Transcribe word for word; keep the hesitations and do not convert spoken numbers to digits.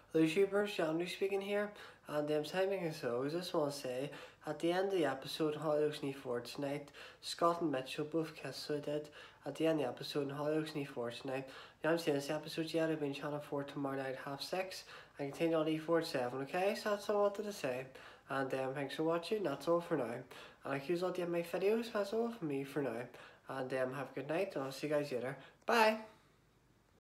YouTubers, Andrew speaking here, and um, timing is so. I just want to say, at the end of the episode in Hollyoaks Knee Ford tonight, Scott and Mitchell both kissed, so I did. At the end of the episode in Hollyoaks Knee Ford tonight, you haven't seen this episode yet, I'll be in Channel four tomorrow night, half six, and continue on E four seven, okay? So that's all I wanted to say. And um, thanks for watching, that's all for now. And I use all the my videos, that's all from me for now. And um, have a good night, and I'll see you guys later. Bye!